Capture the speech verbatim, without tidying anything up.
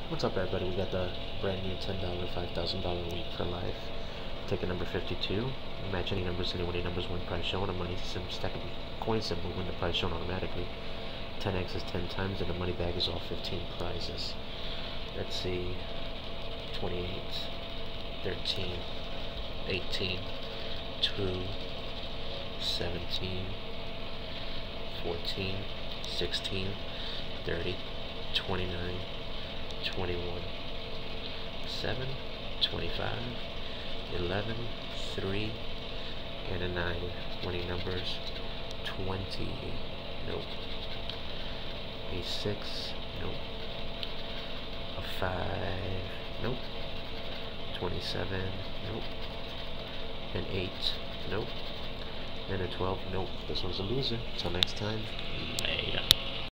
What's up, everybody? We got the brand new ten dollar, five thousand dollar week for life. Ticket number fifty-two. Match any numbers, any numbers, win price shown. A money sim stack of coin symbol, win the price shown automatically. ten X is ten times, and the money bag is all fifteen prizes. Let's see. twenty-eight, thirteen, eighteen, two, seventeen, fourteen, sixteen, thirty, twenty-nine, twenty-one, seven, twenty-five, eleven, three, and a nine. Winning numbers twenty, nope. A six, nope. A five, nope. twenty-seven, nope. An eight, nope. And a twelve, nope. This one's a loser. Till next time, later.